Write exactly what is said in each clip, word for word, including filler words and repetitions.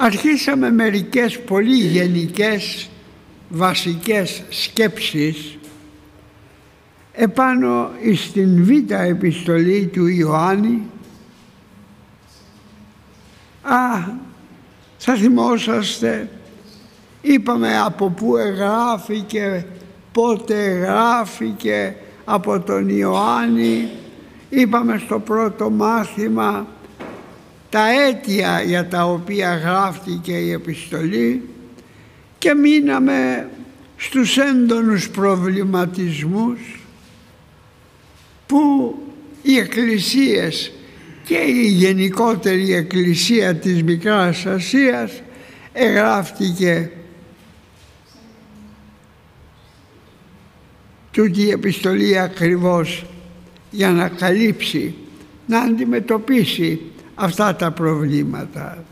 αρχίσαμε μερικές πολύ γενικές βασικές σκέψεις επάνω στην β' επιστολή του Ιωάννη. Α, θα θυμόσαστε, είπαμε από πού εγγράφηκε, πότε εγγράφηκε από τον Ιωάννη, είπαμε στο πρώτο μάθημα τα αίτια για τα οποία γράφτηκε η επιστολή και μείναμε στους έντονους προβληματισμούς που οι εκκλησίες και η γενικότερη εκκλησία της Μικράς Ασίας εγγράφτηκε τούτη η επιστολή ακριβώς για να καλύψει, να αντιμετωπίσει αυτά τα προβλήματα.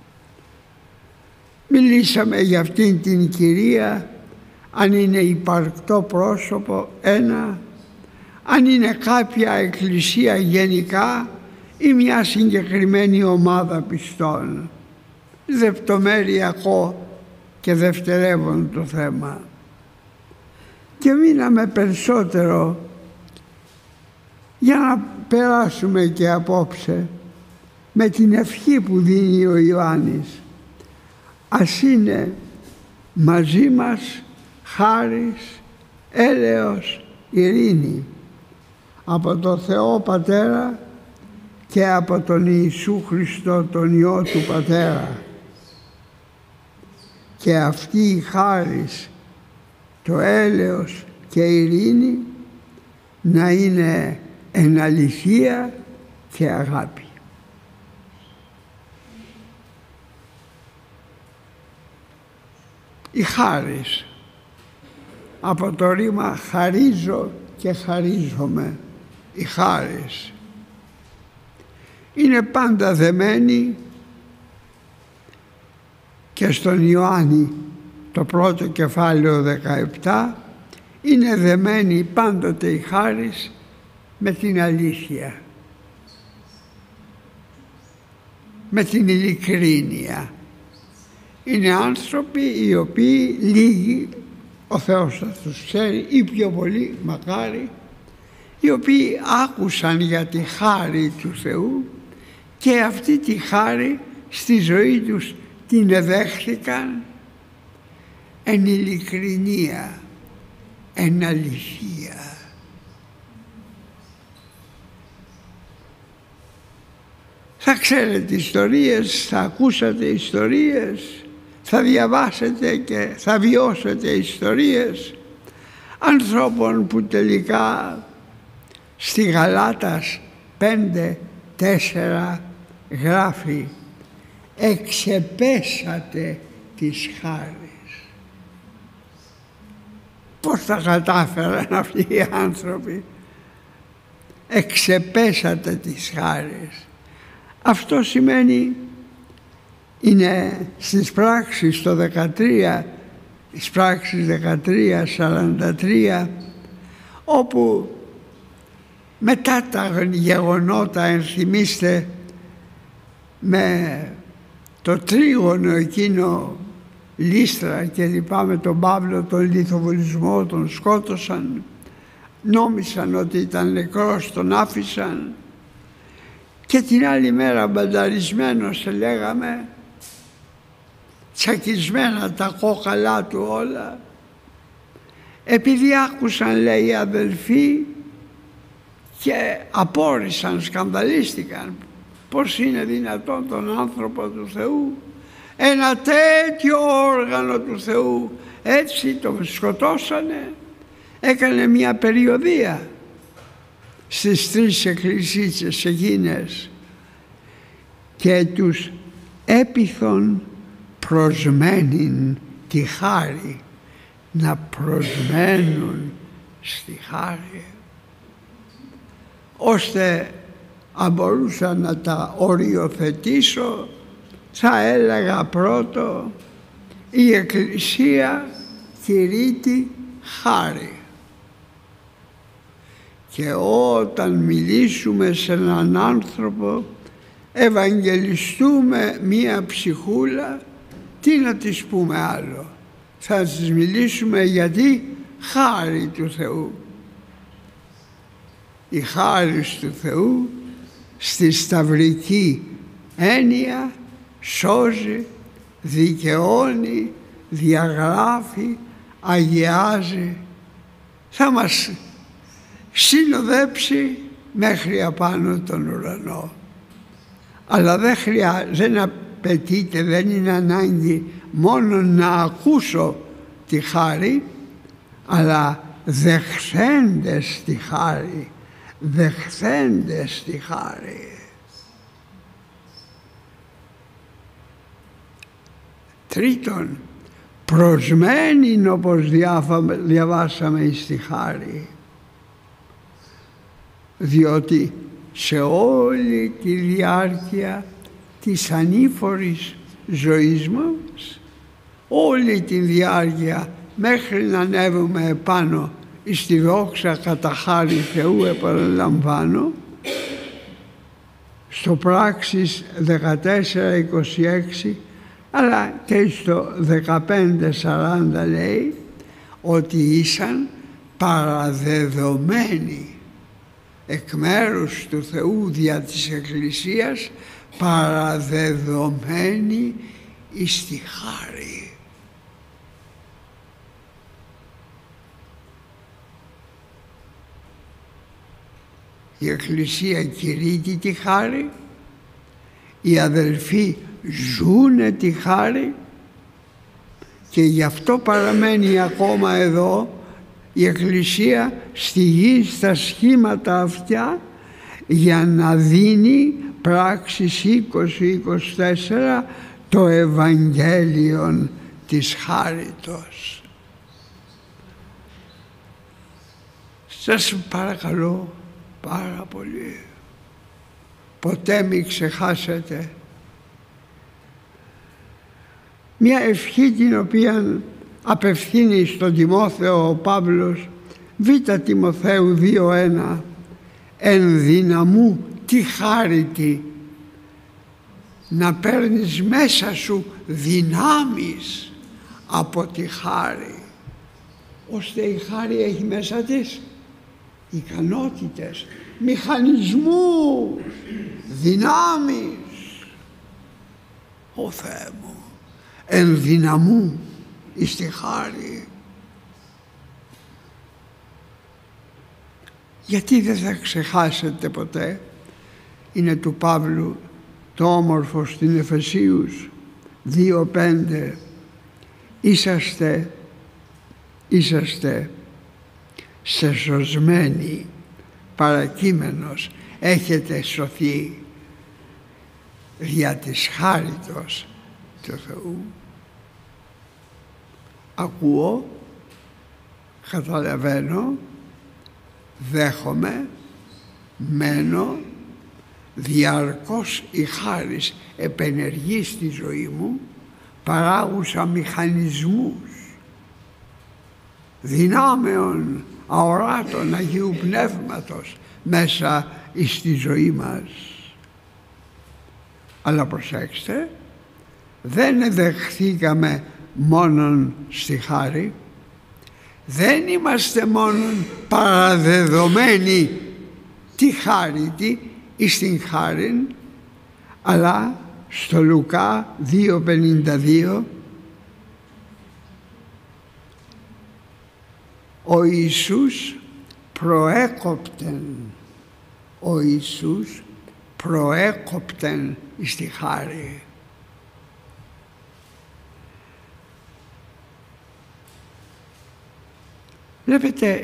Μιλήσαμε για αυτήν την κυρία, αν είναι υπαρκτό πρόσωπο ένα, αν είναι κάποια εκκλησία γενικά ή μια συγκεκριμένη ομάδα πιστών. Δευτομέρειακό και δευτερεύον το θέμα. Και μείναμε περισσότερο για να περάσουμε και απόψε με την ευχή που δίνει ο Ιωάννης. Ας είναι μαζί μας χάρις, έλεος, ειρήνη από τον Θεό Πατέρα και από τον Ιησού Χριστό, τον Υιό του Πατέρα. Και αυτή η χάρις, το έλεος και η ειρήνη να είναι εν αληθεία και αγάπη. Η χάρις, από το ρήμα χαρίζω και χαρίζομαι, η χάρις είναι πάντα δεμένη και στον Ιωάννη το πρώτο κεφάλαιο δεκαεπτά είναι δεμένη πάντοτε η χάρις με την αλήθεια, με την ειλικρίνεια. Είναι άνθρωποι οι οποίοι λίγοι, ο Θεός θα τους ξέρει ή πιο πολύ μακάρι, οι οποίοι άκουσαν για τη χάρη του Θεού και αυτή τη χάρη στη ζωή τους την εδέχθηκαν εν ειλικρινία, εν αληθεία. Θα ξέρετε ιστορίες, θα ακούσατε ιστορίες, θα διαβάσετε και θα βιώσετε ιστορίες ανθρώπων που τελικά στη Γαλάτας πέντε τέσσερα γράφει «εξεπέσατε τις χάρες». Πώς τα κατάφεραν αυτοί οι άνθρωποι? Εξεπέσατε τις χάρες. Αυτό σημαίνει, είναι στις πράξεις το δεκατρία, στις πράξεις δεκατρία σαράντα τρία, όπου μετά τα γεγονότα, ενθυμίστε, με το τρίγωνο εκείνο Λύστρα και λοιπά, με τον Παύλο τον λιθοβολισμό, τον σκότωσαν, νόμισαν ότι ήταν νεκρός, τον άφησαν και την άλλη μέρα μπανταρισμένος, λέγαμε, τσακισμένα τα κόκαλά του όλα, επειδή άκουσαν, λέει, οι αδελφοί και απόρρισαν, σκανδαλίστηκαν. Πώς είναι δυνατόν τον άνθρωπο του Θεού, ένα τέτοιο όργανο του Θεού, έτσι το σκοτώσανε? Έκανε μια περιοδεία στις τρεις εκκλησίες εκείνες και τους έπειθον προσμένην τη χάρη, να προσμένουν στη χάρη, ώστε αν μπορούσα να τα οριοθετήσω θα έλεγα πρώτο η Εκκλησία κηρύττει χάρη. Και όταν μιλήσουμε σε έναν άνθρωπο ευαγγελιστούμε μία ψυχούλα, τι να της πούμε άλλο. Θα της μιλήσουμε γιατί χάρη του Θεού. Η χάρη του Θεού στη σταυρική έννοια σώζει, δικαιώνει, διαγράφει, αγιάζει. Θα μας συνοδέψει μέχρι απάνω τον ουρανό. Αλλά δεν χρειάζεται, δεν απαιτείται, δεν είναι ανάγκη μόνο να ακούσω τη χάρη, αλλά δεχθέντες τη χάρη, δεχθέντες τη χάρη. Τρίτον, προσμένην όπως διαβάσαμε εις τη χάρη, διότι σε όλη τη διάρκεια της ανήφορης ζωής μας, όλη τη διάρκεια μέχρι να ανέβουμε επάνω εις τη δόξα κατά χάρη Θεού, επαναλαμβάνω, στο Πράξεις δεκατέσσερα είκοσι έξι αλλά και στο δεκαπέντε σαράντα λέει ότι ήσαν παραδεδομένοι εκ μέρους του Θεού δια της Εκκλησίας, παραδεδομένοι εις τη χάρη. Η Εκκλησία κηρύττει τη χάρη, οι αδελφοί ζούνε τη χάρη και γι' αυτό παραμένει ακόμα εδώ η Εκκλησία στη γη στα σχήματα αυτά για να δίνει Πράξεις είκοσι είκοσι τέσσερα το Ευαγγέλιον της χάριτος. Σας παρακαλώ πάρα πολύ, ποτέ μην ξεχάσετε μια ευχή την οποία απευθύνει στον Τιμόθεο ο Παύλος, Β Τιμοθέου δύο ένα, εν δυναμού τη χάρητη, να παίρνεις μέσα σου δυνάμεις από τη χάρη, ώστε η χάρη έχει μέσα της ικανότητες, μηχανισμούς, δυνάμεις. Ω Θεέ μου, εν δυναμού εις τη χάρη. Γιατί δεν θα ξεχάσετε ποτέ, είναι του Παύλου το όμορφο στην Εφεσίους δύο πέντε, είσαστε, είσαστε σεσωσμένοι, παρακείμενος, έχετε σωθεί δια της χάριτος του Θεού. Ακούω, καταλαβαίνω, δέχομαι, μένω, διαρκώς η χάρις επενεργεί στη ζωή μου, παράγουσα μηχανισμούς δυνάμεων αοράτων Αγίου Πνεύματος μέσα στη ζωή μας. Αλλά προσέξτε, δεν δεχθήκαμε μόνον στη χάρη, δεν είμαστε μόνον παραδεδομένοι τη χάρητη εις την χάριν, αλλά στο Λουκά δύο πενήντα δύο ο Ιησούς προέκοπτεν, ο Ιησούς προέκοπτεν εις τη χάρη. Βλέπετε,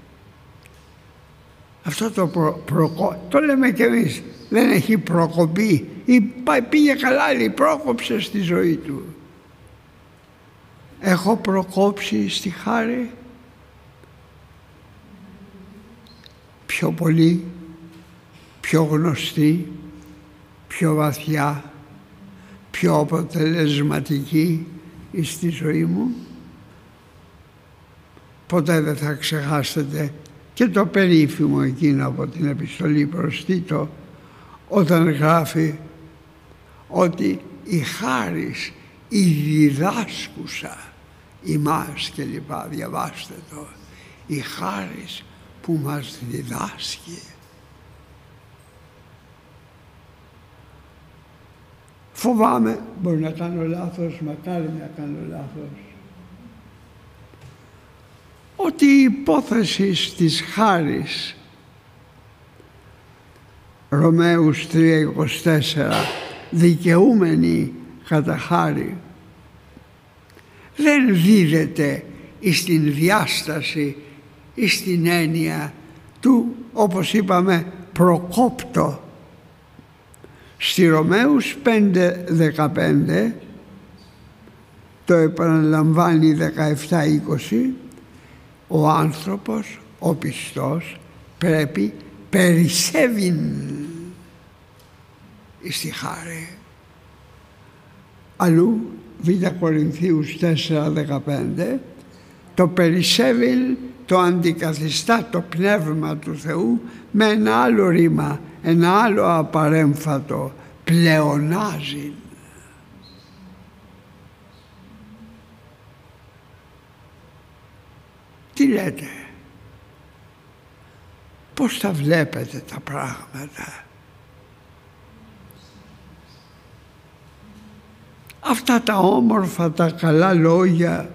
αυτό το προ, προκο, το λέμε κι εμείς, δεν έχει προκοπεί ή πήγε καλά, ή πρόκοψε στη ζωή του. Έχω προκόψει στη χάρη πιο πολύ, πιο γνωστή, πιο βαθιά, πιο αποτελεσματική στη ζωή μου. Ποτέ δεν θα ξεχάσετε και το περίφημο εκείνο από την επιστολή προς Τίτο, όταν γράφει ότι η χάρις, η διδάσκουσα ημάς και λοιπά, διαβάστε το, η χάρις που μας διδάσκει. Φοβάμαι, μπορεί να κάνω λάθος, μακάρι να κάνω λάθος, ότι η υπόθεση της χάρις, Ρωμαίους τρία είκοσι τέσσερα, δικαιούμενοι κατά χάρη, δεν δίδεται στην διάσταση ή στην έννοια του, όπως είπαμε, προκόπτω. Στη Ρωμαίους πέντε δεκαπέντε, το επαναλαμβάνει δεκαεπτά είκοσι, ο άνθρωπος, ο πιστός, πρέπει περισσεύειν στη χάρη. Αλλού, Β' Κορινθίους τέσσερα δεκαπέντε, το περισσεύειν το αντικαθιστά το Πνεύμα του Θεού με ένα άλλο ρήμα, ένα άλλο απαρέμφατο, πλεονάζει. Τι λέτε, πώς τα βλέπετε τα πράγματα? Αυτά τα όμορφα, τα καλά λόγια,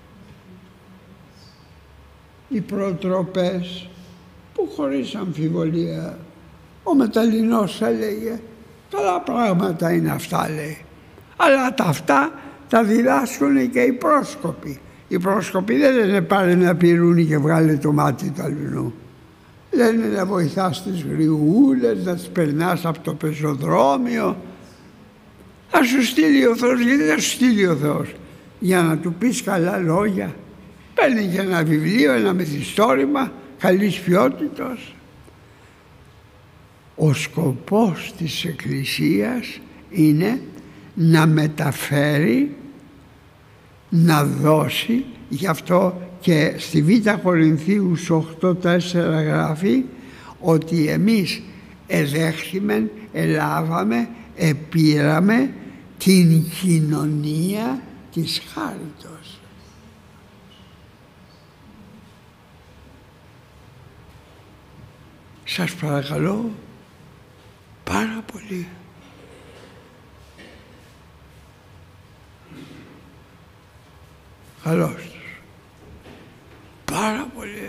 οι προτροπές που χωρίς αμφιβολία ο Μεταλληνός έλεγε καλά πράγματα είναι αυτά, λέει, αλλά τα αυτά τα διδάσκουν και οι πρόσκοποι. Οι πρόσκοποι δεν λένε πάρε να πυρούνι και βγάλε το μάτι του αλουνού. Λένε να βοηθάς τις γριούλες, να τις περνάς από το πεζοδρόμιο. Θα σου στείλει ο Θεός, γιατί θα σου στείλει ο Θεός? Για να του πεις καλά λόγια. Παίρνει και ένα βιβλίο, ένα μυθιστόρημα καλής ποιότητας. Ο σκοπός της Εκκλησίας είναι να μεταφέρει, να δώσει. Γι' αυτό και στη Β' Κορινθίους οκτώ τέσσερα γράφει ότι εμείς εδέχθημεν, ελάβαμε, επήραμε την κοινωνία της χάριτος. Σας παρακαλώ πάρα πολύ. Καλώς τους. Πάρα πολύ.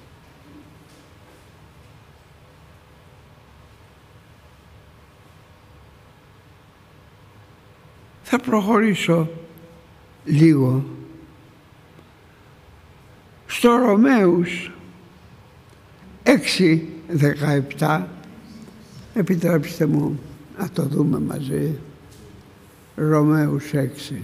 Θα προχωρήσω λίγο. Στο Ρωμαίους έξι δεκαεπτά, επιτρέψτε μου να το δούμε μαζί. Ρωμαίους έξι.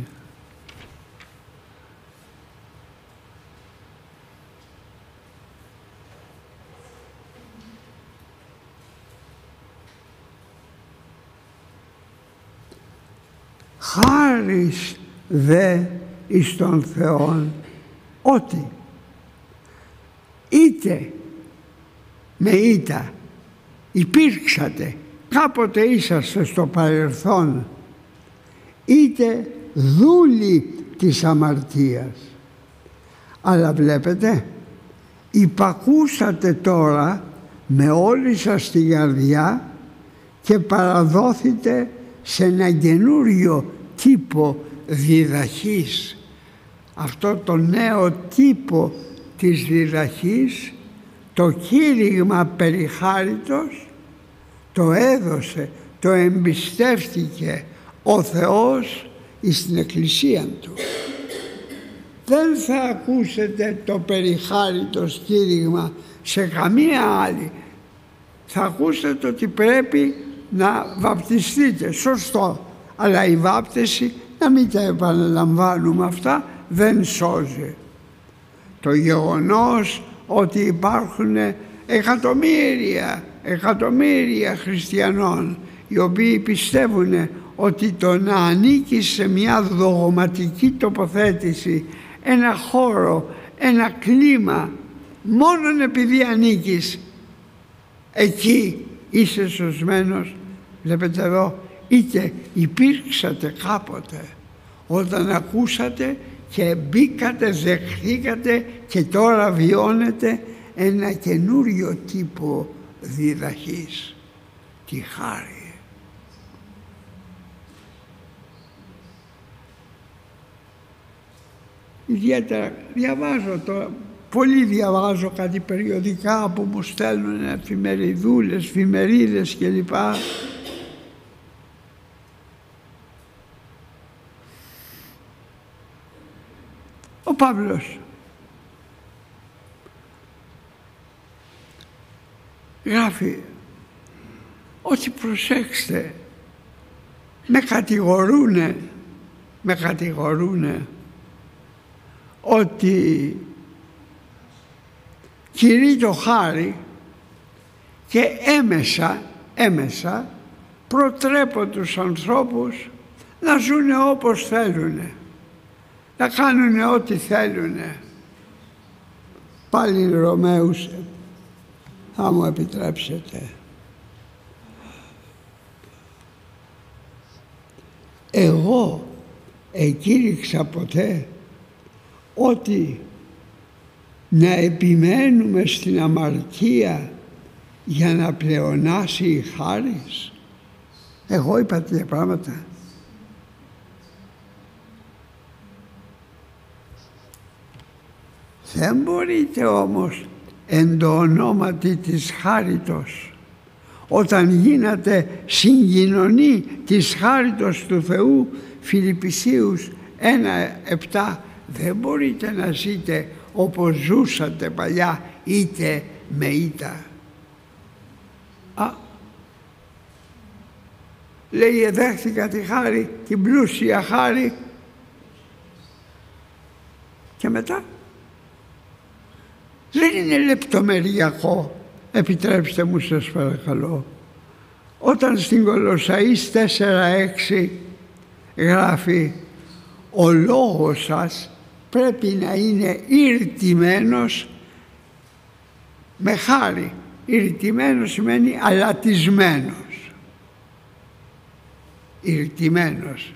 Χάρις δε εις τον Θεόν ότι είτε με ήτα υπήρξατε, κάποτε είσαστε στο παρελθόν, είτε δούλοι της αμαρτίας, αλλά βλέπετε υπακούσατε τώρα με όλη σας την καρδιά και παραδόθητε σε ένα καινούριο τύπο διδαχής. Αυτό το νέο τύπο της διδαχής, το κήρυγμα περί χάριτος, το έδωσε, το εμπιστεύτηκε ο Θεός στην Εκκλησία Του. Δεν θα ακούσετε το περί χάριτος κήρυγμα σε καμία άλλη. Θα ακούσετε ότι πρέπει να βαπτιστείτε, σωστό, αλλά η βάπτιση, να μην τα επαναλαμβάνουμε αυτά, δεν σώζει. Το γεγονός ότι υπάρχουν εκατομμύρια, εκατομμύρια χριστιανών οι οποίοι πιστεύουν ότι το να ανήκεις σε μια δογματική τοποθέτηση, ένα χώρο, ένα κλίμα, μόνον επειδή ανήκεις εκεί είσαι σωσμένος. Βλέπετε εδώ, είτε υπήρξατε κάποτε όταν ακούσατε και μπήκατε, δεχθήκατε και τώρα βιώνετε ένα καινούριο τύπο διδαχής, τη χάρη. Ιδιαίτερα διαβάζω τώρα, πολύ διαβάζω κάτι περιοδικά που μου στέλνουν εφημεριδούλες, εφημερίδες κλπ. Ο Παύλος γράφει ότι προσέξτε, με κατηγορούνε, με κατηγορούνε ότι κηρύττω χάρη και έμεσα, έμεσα προτρέπω τους ανθρώπους να ζουν όπως θέλουνε, να κάνουν ό,τι θέλουνε. Πάλι Ρωμαίους, θα μου επιτρέψετε. Εγώ εκήρυξα ποτέ ότι να επιμένουμε στην αμαρτία για να πλεονάσει η χάρις? Εγώ είπα τέτοια πράγματα? Δεν μπορείτε όμως εν το ονόματι της χάριτος, όταν γίνατε συγκοινωνοί της χάριτος του Θεού, Φιλιππισίους ένα επτά, δεν μπορείτε να ζείτε όπως ζούσατε παλιά, είτε με ήττα. Α, λέει, εδέχθηκα τη χάρη, την πλούσια χάρη, και μετά δεν είναι λεπτομεριακό, επιτρέψτε μου σας παρακαλώ. Όταν στην Κολοσσαείς τέσσερα έξι γράφει, ο λόγος σας πρέπει να είναι ηρτημένος με χάρη. Ηρτημένος σημαίνει αλατισμένος. Ηρτημένος.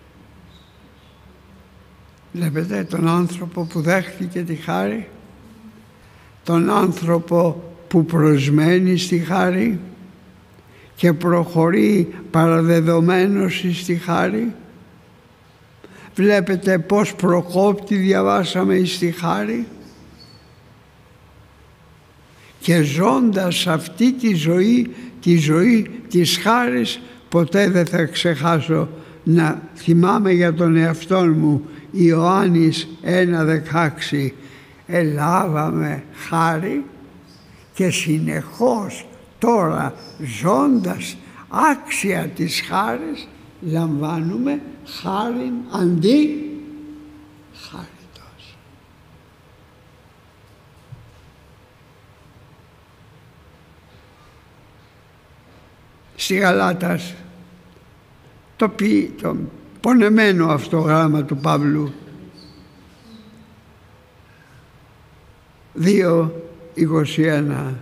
Βλέπετε τον άνθρωπο που δέχτηκε τη χάρη, τον άνθρωπο που προσμένει στη χάρη και προχωρεί παραδεδομένος στη χάρη. Βλέπετε πώς προκόπτει, διαβάσαμε, στη χάρη, και ζώντας αυτή τη ζωή, τη ζωή της χάρης, ποτέ δεν θα ξεχάσω να θυμάμαι για τον εαυτό μου, Ιωάννης ένα δεκάξι, ελάβαμε χάρη και συνεχώς τώρα ζώντας άξια της χάρης λαμβάνουμε χάριν αντί χάριτος. Στη Γαλάτας το, πει, το πονεμένο αυτό γράμμα του Παύλου δύο είκοσι ένα,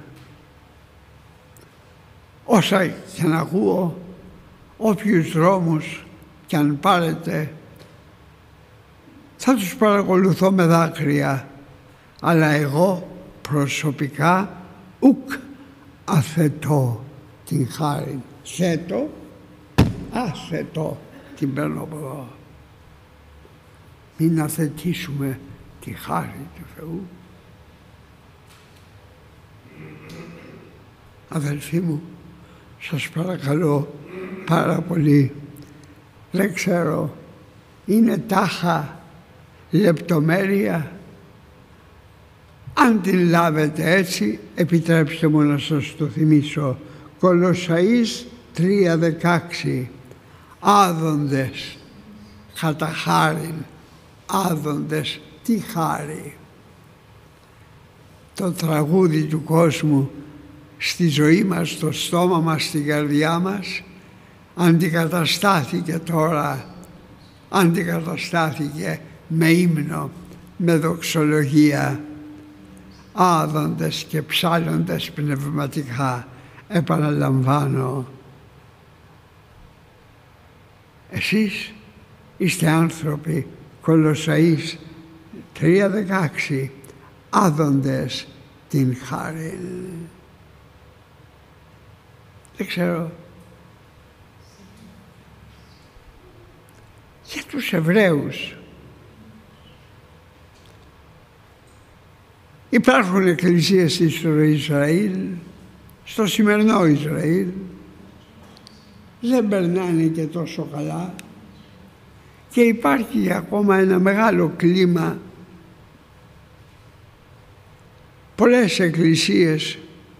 όσα και να ακούω, όποιους δρόμους κι αν πάρετε, θα τους παρακολουθώ με δάκρυα, αλλά εγώ προσωπικά ουκ αθετώ την χάρη. Θέτω, αθετώ, την παίρνω από εδώ. Μην αθετήσουμε τη χάρη του Θεού. Αδελφοί μου, σας παρακαλώ πάρα πολύ, δεν ξέρω, είναι τάχα λεπτομέρεια. Αν την λάβετε έτσι, επιτρέψτε μου να σας το θυμίσω. Κολοσσαείς τρία δεκάξι, άδοντες κατά χάριν, άδοντες τι χάρη. Το τραγούδι του κόσμου στη ζωή μας, στο στόμα μας, στην καρδιά μας, αντικαταστάθηκε τώρα, αντικαταστάθηκε με ύμνο, με δοξολογία, άδοντες και ψάλλοντες πνευματικά. Επαναλαμβάνω, Εσείς είστε άνθρωποι, Κολοσσαείς τρία δεκαέξι, άδοντες την χάρη. Δεν ξέρω. Για τους Εβραίους υπάρχουν εκκλησίες στο Ισραήλ, στο σημερινό Ισραήλ, δεν περνάνε και τόσο καλά και υπάρχει ακόμα ένα μεγάλο κλίμα, πολλές εκκλησίες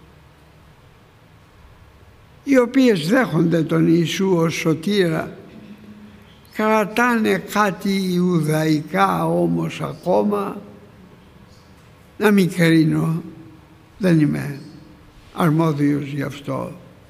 οι οποίες δέχονται τον Ιησού ως σωτήρα, κρατάνε κάτι ιουδαϊκά όμως ακόμα. Να μην κρίνω, δεν είμαι αρμόδιος γι' αυτό.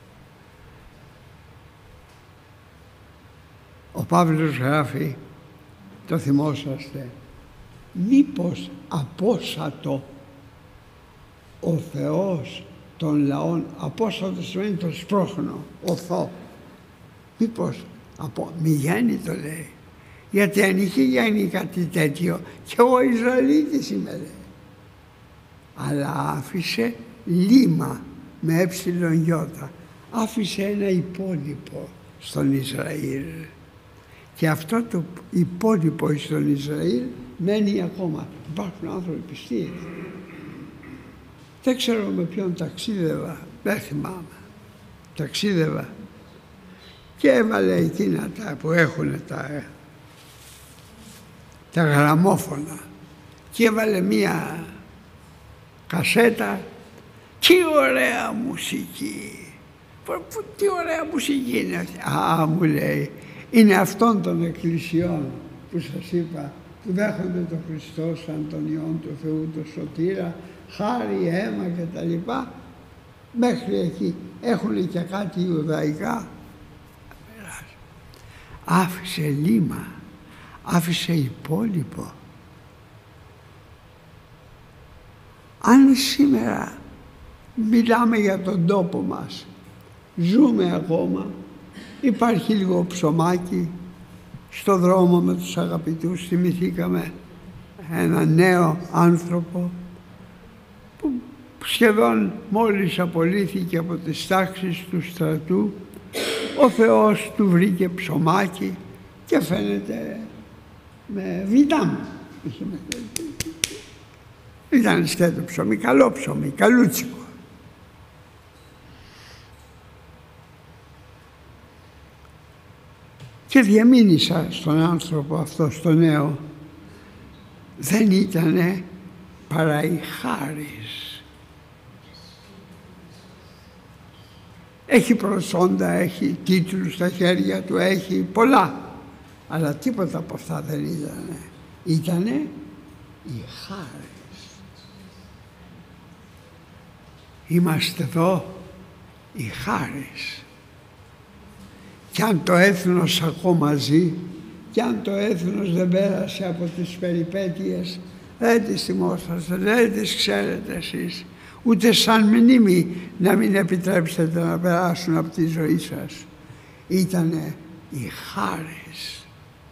Ο Παύλος γράφει, το θυμόσαστε, μήπως απόσατο ο Θεός των λαών, απόσατο σημαίνει το σπρώχνο, οθώ, μήπως από μη γέννη το λέει, γιατί αν είχε γίνει κάτι τέτοιο και ο Ισραηλίτης είμαι λέει. Αλλά άφησε λίμα με έψιλον γιώτα, άφησε ένα υπόλοιπο στον Ισραήλ και αυτό το υπόλοιπο στον Ισραήλ μένει ακόμα. Υπάρχουν άνθρωποι πιστοί. Δεν ξέρω με ποιον ταξίδευα, δεν θυμάμαι, ταξίδευα και έβαλε εκείνα τα που έχουν τα, τα γραμμόφωνα και έβαλε μία κασέτα. Τι ωραία μουσική! Τι ωραία μουσική είναι αυτή! Α, μου λέει, είναι αυτών των εκκλησιών που σας είπα, που δέχονται τον Χριστό σαν τον Υιόν του Θεού, τον σωτήρα, χάρη, αίμα και τα λοιπά. Μέχρι εκεί έχουν και κάτι ιουδαϊκά. Άφησε λίμα, άφησε υπόλοιπο. Αν σήμερα μιλάμε για τον τόπο μας, ζούμε ακόμα, υπάρχει λίγο ψωμάκι, στο δρόμο με τους αγαπητούς θυμηθήκαμε ένα νέο άνθρωπο που σχεδόν μόλις απολύθηκε από τις τάξεις του στρατού, ο Θεός του βρήκε ψωμάκι και φαίνεται με βιτάμ. Ήταν σκέτο ψωμί, καλό ψωμί, καλούτσικο. Και διαμήνυσα στον άνθρωπο αυτό, στο νέο, δεν ήτανε παρά η χάρις. Έχει προσόντα, έχει τίτλους στα χέρια του, έχει πολλά, αλλά τίποτα από αυτά δεν ήτανε. Ήτανε η χάρις. Είμαστε εδώ η χάρις. Κι αν το έθνος ακόμα ζει, κι αν το έθνος δεν πέρασε από τις περιπέτειες, δεν τις θυμόσαστε, δεν τις ξέρετε εσείς, ούτε σαν μνήμη να μην επιτρέψετε να περάσουν από τη ζωή σας. Ήτανε η χάρις.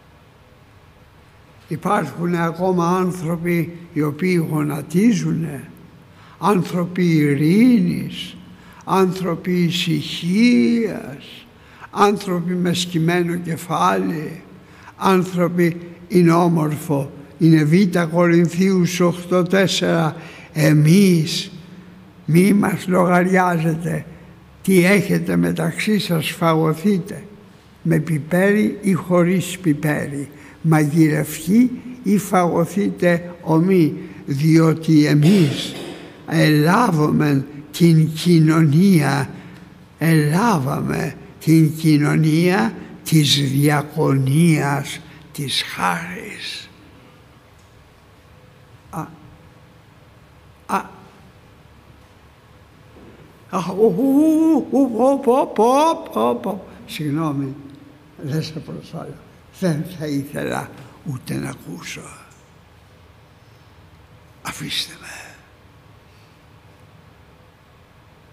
Υπάρχουν ακόμα άνθρωποι οι οποίοι γονατίζουνε, άνθρωποι ειρήνης, άνθρωποι ησυχίας, άνθρωποι με σκυμμένο κεφάλι, άνθρωποι είναι όμορφο. Είναι Β' Κορινθίους οκτώ τέσσερα. Εμείς μη μας λογαριάζετε τι έχετε μεταξύ σας, φαγωθείτε με πιπέρι ή χωρίς πιπέρι, μαγειρευτεί ή φαγωθείτε ομή, διότι εμείς ελάβαμε την κοινωνία, ελάβαμε την κοινωνία της διακονίας της χάρης. Α, α, συγγνώμη, δεν σε προσβάλλω, δεν θα ήθελα ούτε να ακούσω. Αφήστε με.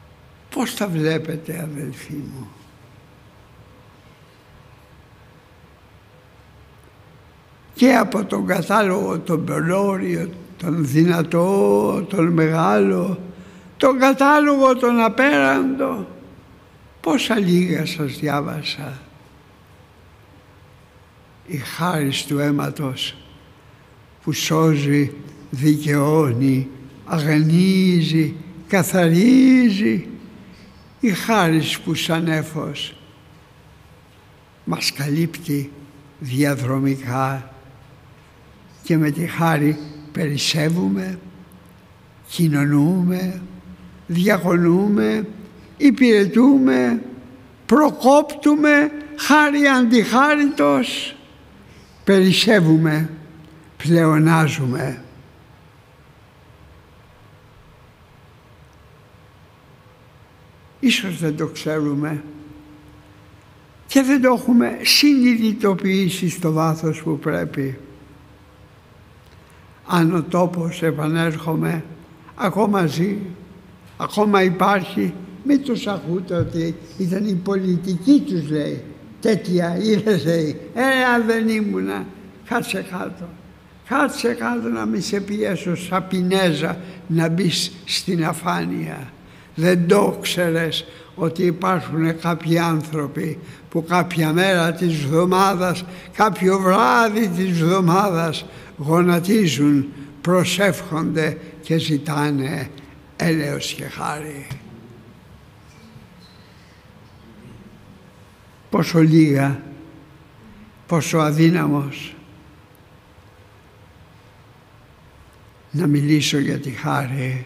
Πώς τα βλέπετε, αδελφοί μου? και από τον κατάλογο τον πελώριο, τον δυνατό, τον μεγάλο, τον κατάλογο τον απέραντο. Πόσα λίγα σας διάβασα. Η χάρις του αίματος που σώζει, δικαιώνει, αγανίζει, καθαρίζει. Η χάρις που σαν έφος μας καλύπτει διαδρομικά και με τη χάρη περισσεύουμε, κοινωνούμε, διακονούμε, υπηρετούμε, προκόπτουμε, χάρη αντιχάριτος, περισσεύουμε, πλεονάζουμε. Ίσως δεν το ξέρουμε και δεν το έχουμε συνειδητοποιήσει στο βάθος που πρέπει. Αν ο τόπος, επανέρχομαι, ακόμα ζει, ακόμα υπάρχει, μην τους ακούτε ότι ήταν η πολιτική τους, λέει. Τέτοια είδες, λέει. Ε, αν δεν ήμουνα, κάτσε κάτω. Κάτσε κάτω να μη σε πιέσω σαν Πινέζα να μπεις στην αφάνεια. Δεν το ξέρες ότι υπάρχουν κάποιοι άνθρωποι που κάποια μέρα της εβδομάδας, κάποιο βράδυ της εβδομάδας γονατίζουν, προσεύχονται και ζητάνε έλεος και χάρη. Πόσο λίγα, πόσο αδύναμος να μιλήσω για τη χάρη.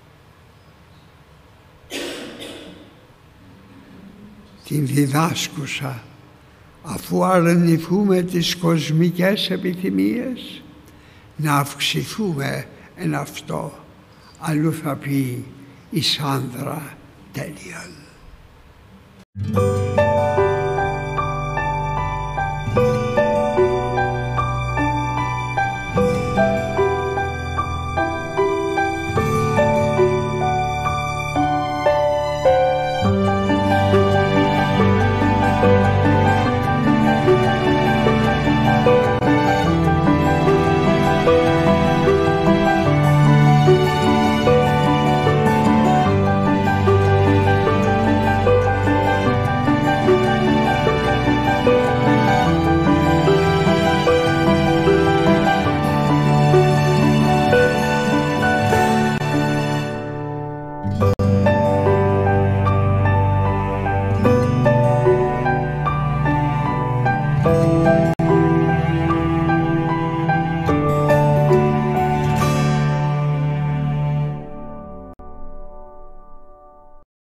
Την διδάσκουσα, αφού αρνηθούμε τις κοσμικές επιθυμίες, να αυξηθούμε εν αυτό, αλλού θα πει η Σάνδρα τέλειον.